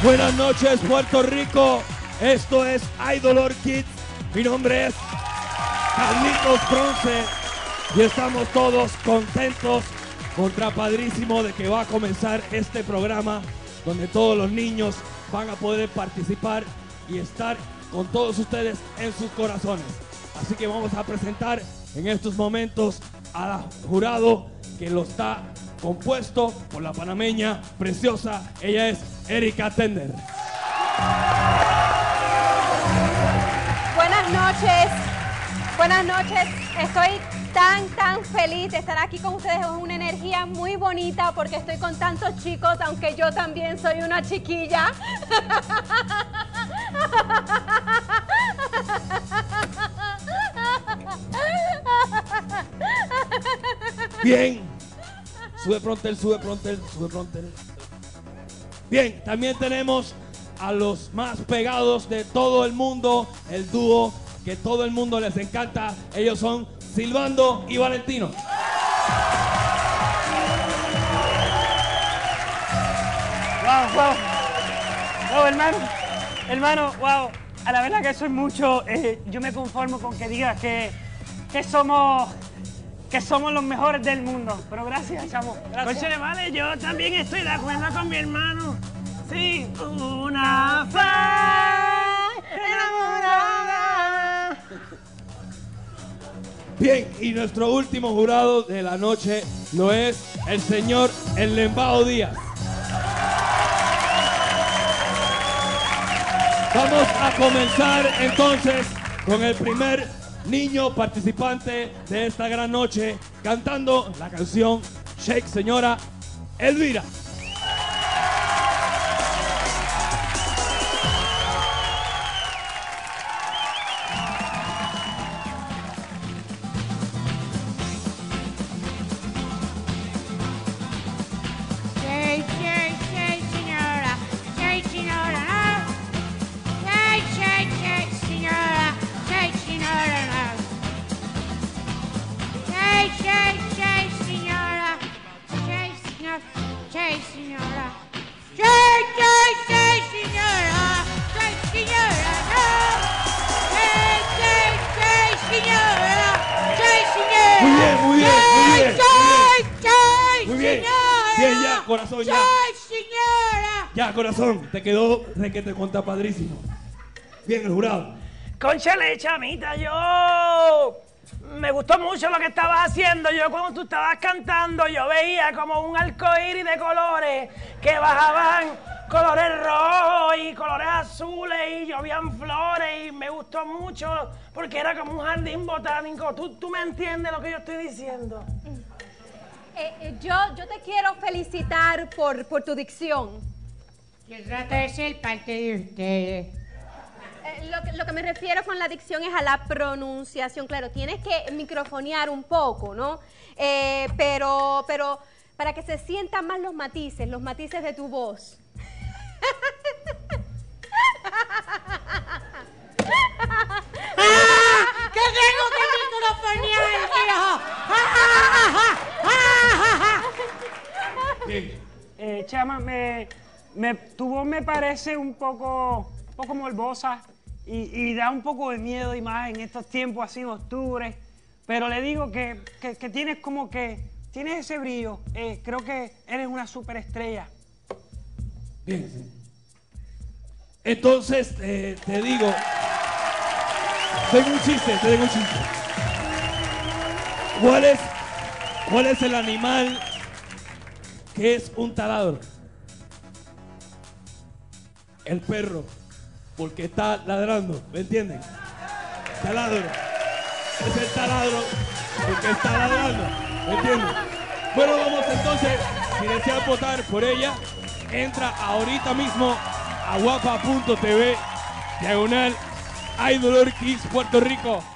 Buenas noches, Puerto Rico. Esto es Idol Kids. Mi nombre es Carlitos Bronce y estamos todos contentos, contrapadrísimo de que va a comenzar este programa donde todos los niños van a poder participar y estar con todos ustedes en sus corazones. Así que vamos a presentar en estos momentos al jurado que lo está compuesto por la panameña preciosa. Ella es Erika Tender. Buenas noches. Buenas noches. Estoy tan feliz de estar aquí con ustedes. Es una energía muy bonita porque estoy con tantos chicos, aunque yo también soy una chiquilla. Bien. Sube pronto, sube pronto, sube pronto. Bien, también tenemos a los más pegados de todo el mundo, el dúo que todo el mundo les encanta. Ellos son Silvando y Valentino. Wow, hermano, wow. A la verdad que soy mucho. Yo me conformo con que digas que somos los mejores del mundo. Pero gracias, chamo. Gracias. Vale, yo también estoy de acuerdo con mi hermano. Sí, una fe enamorada. Bien, y nuestro último jurado de la noche lo es el señor El Lembao Díaz. Vamos a comenzar entonces con el primer niño participante de esta gran noche cantando la canción Shake, señora Elvira. Corazón, ya. Ya, corazón, te quedó de que te conta padrísimo. Bien, el jurado. Cónchale, chamita, yo me gustó mucho lo que estabas haciendo. Yo cuando tú estabas cantando, yo veía como un arcoíris de colores que bajaban colores rojos y colores azules y llovían flores y me gustó mucho porque era como un jardín botánico. ¿Tú me entiendes lo que yo estoy diciendo? Yo te quiero felicitar por tu dicción. Se trata de ser parte de ustedes. Lo que me refiero con la dicción es a la pronunciación. Claro, tienes que microfonear un poco, ¿no? Pero para que se sientan más los matices de tu voz. ¡Que tengo que microfonear, hijo! Chama, tu voz me parece un poco morbosa y da un poco de miedo y más en estos tiempos así en octubre, pero le digo que tienes tienes ese brillo. Creo que eres una superestrella. Bien. Entonces, te digo, tengo un chiste. ¿Cuál es el animal que es un taladro? El perro, porque está ladrando, ¿me entienden? Taladro. Es el taladro porque está ladrando, ¿me entienden? Bueno, vamos entonces, si deseas votar por ella, entra ahorita mismo a guapa.tv/Idol Kids Puerto Rico.